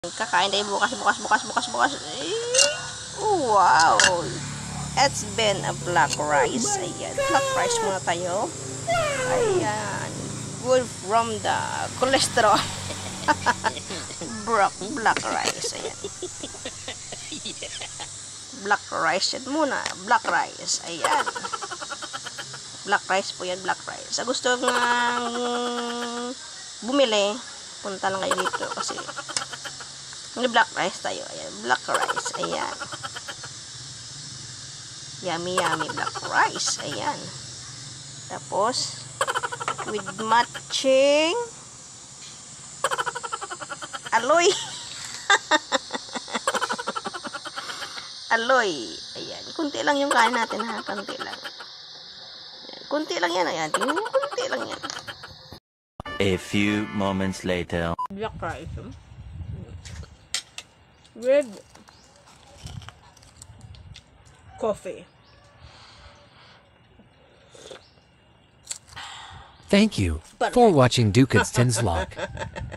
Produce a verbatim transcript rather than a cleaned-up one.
Kakain tayo bukas, bukas, bukas, bukas, bukas. Eh, wow! It's been a black rice. Ayan, black rice muna tayo. Ayan, good from the cholesterol. black, black rice. Ayan. Black rice yan muna. Black rice. Ayan. Black rice po yan, black rice. Sa gusto ng bumili, punta lang kayo dito kasi may black rice tayo. Ayan, black rice. Ayan. Yummy, yummy black rice. Ayan. Tapos, with matching aloy. aloy. Ayan. Kunti lang yung kain natin ha. Kunti lang. Ayan. Kunti lang yan. Ayan. Tingnan mo, kunti lang yan. A few moments later. Black rice. Hmm? With coffee. Thank you for watching Duke Ten's vlog.